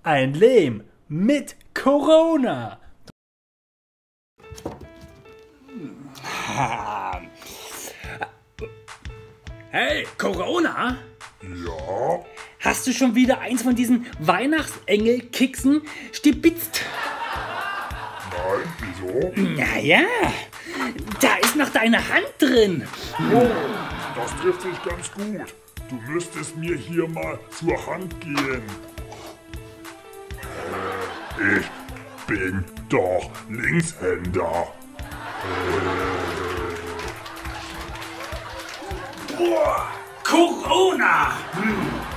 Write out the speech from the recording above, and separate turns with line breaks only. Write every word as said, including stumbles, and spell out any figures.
ein Lehm mit Corona. Hey, Corona?
Ja?
Hast du schon wieder eins von diesen Weihnachtsengel-Keksen stibitzt?
Nein, wieso?
Naja, da ist noch deine Hand drin.
Oh, das trifft sich ganz gut. Du müsstest mir hier mal zur Hand gehen. Äh, ich bin doch Linkshänder.
Boah, Corona! Hm.